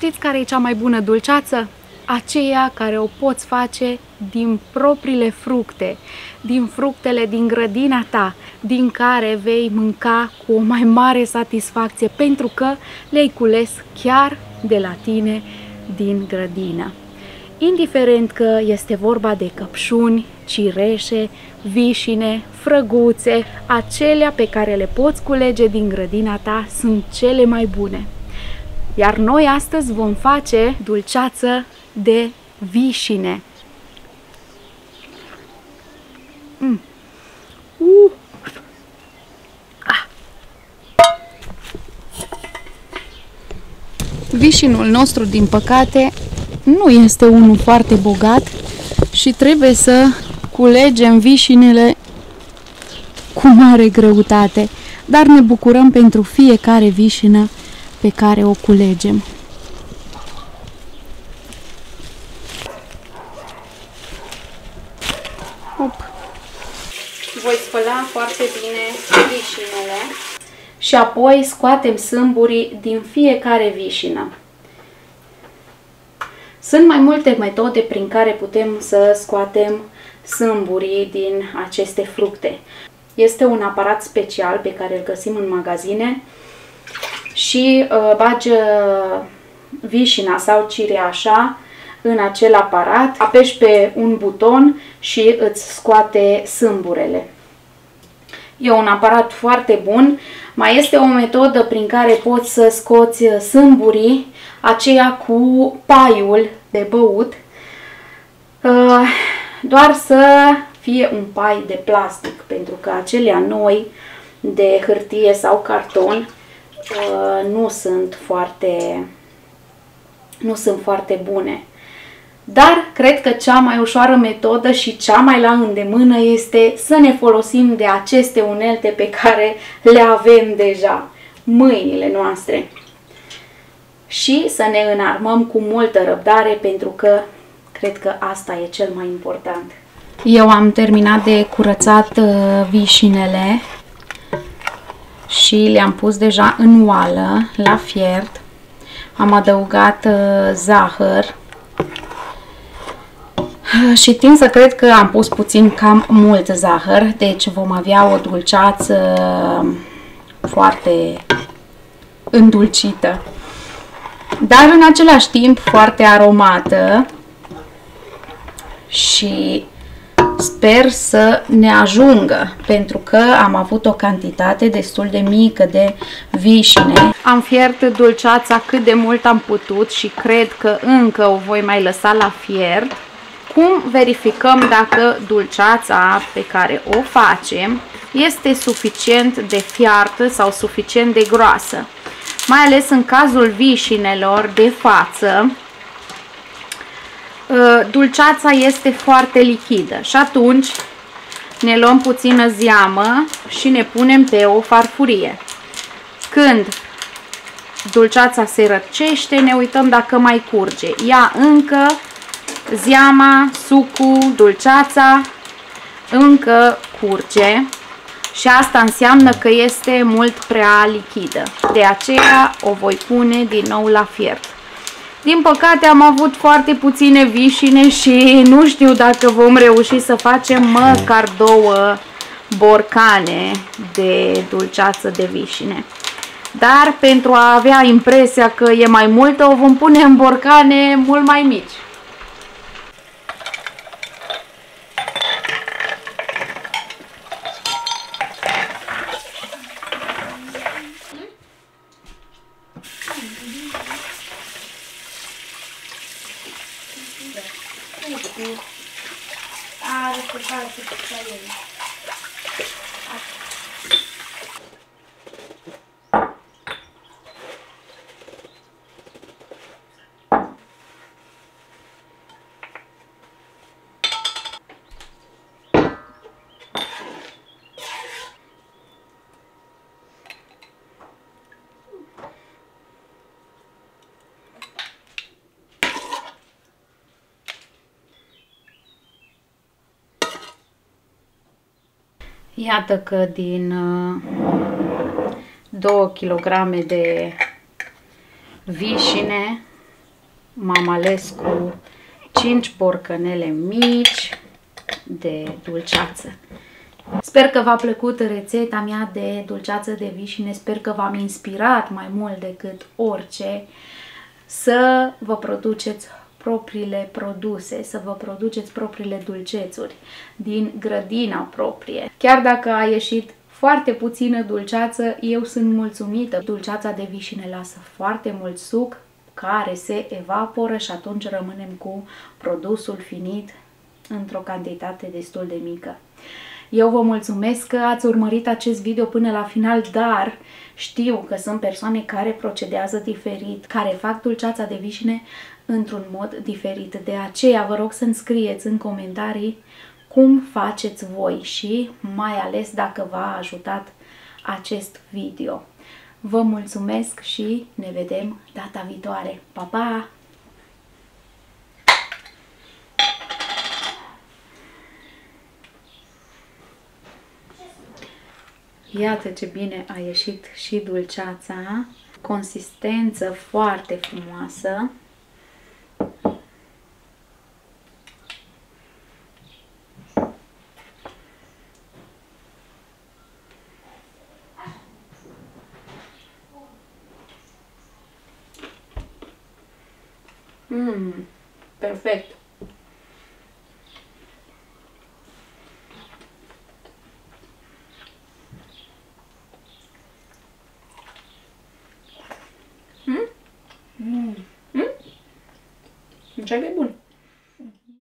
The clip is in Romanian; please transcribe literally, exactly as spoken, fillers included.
știți care e cea mai bună dulceață? Aceea care o poți face din propriile fructe, din fructele din grădina ta, din care vei mânca cu o mai mare satisfacție, pentru că le-ai cules chiar de la tine din grădină. Indiferent că este vorba de căpșuni, cireșe, vișine, frăguțe, acelea pe care le poți culege din grădina ta sunt cele mai bune. Iar noi astăzi vom face dulceață de vișine. Mm. Uh. Ah. Vișinul nostru, din păcate, nu este unul foarte bogat și trebuie să culegem vișinele cu mare greutate, dar ne bucurăm pentru fiecare vișină pe care o culegem. Op. Voi spăla foarte bine vișinele și apoi scoatem sâmburii din fiecare vișină. Sunt mai multe metode prin care putem să scoatem sâmburii din aceste fructe. Este un aparat special pe care îl găsim în magazine și uh, bagi uh, vișina sau cireașa în acel aparat, apeși pe un buton și îți scoate sâmburele. E un aparat foarte bun. Mai este o metodă prin care poți să scoți sâmburii, aceea cu paiul de băut, uh, doar să fie un pai de plastic, pentru că acelea noi de hârtie sau carton uh, nu sunt foarte, nu sunt foarte bune. Dar cred că cea mai ușoară metodă și cea mai la îndemână este să ne folosim de aceste unelte pe care le avem deja, mâinile noastre. Și să ne înarmăm cu multă răbdare, pentru că cred că asta e cel mai important. Eu am terminat de curățat vișinele și le-am pus deja în oală, la fiert. Am adăugat zahăr și tind să cred că am pus puțin cam mult zahăr, deci vom avea o dulceață foarte îndulcită, dar în același timp foarte aromată și sper să ne ajungă, pentru că am avut o cantitate destul de mică de vișine. Am fiert dulceața cât de mult am putut și cred că încă o voi mai lăsa la fiert. Cum verificăm dacă dulceața pe care o facem este suficient de fiartă sau suficient de groasă? Mai ales în cazul vișinelor de față, dulceața este foarte lichidă și atunci ne luăm puțină zeamă și ne punem pe o farfurie. Când dulceața se răcește, ne uităm dacă mai curge. Ea încă, zeama, sucul, dulceața încă curge și asta înseamnă că este mult prea lichidă. De aceea o voi pune din nou la fiert. Din păcate am avut foarte puține vișine și nu știu dacă vom reuși să facem măcar două borcane de dulceață de vișine. Dar pentru a avea impresia că e mai multă, o vom pune în borcane mult mai mici. Iată că din două kilograme de vișine m-am ales cu cinci borcanele mici de dulceață. Sper că v-a plăcut rețeta mea de dulceață de vișine, sper că v-am inspirat mai mult decât orice să vă produceți propriile produse, să vă produceți propriile dulcețuri din grădina proprie. Chiar dacă a ieșit foarte puțină dulceață, eu sunt mulțumită. Dulceața de vișine lasă foarte mult suc care se evaporă și atunci rămânem cu produsul finit într-o cantitate destul de mică. Eu vă mulțumesc că ați urmărit acest video până la final, dar știu că sunt persoane care procedează diferit, care fac dulceața de vișine într-un mod diferit. De aceea vă rog să-mi scrieți în comentarii cum faceți voi și mai ales dacă v-a ajutat acest video. Vă mulțumesc și ne vedem data viitoare. Pa, pa! Iată ce bine a ieșit și dulceața, consistență foarte frumoasă. Mmm, perfect! Mm. Mm. Mm. Ce e bun!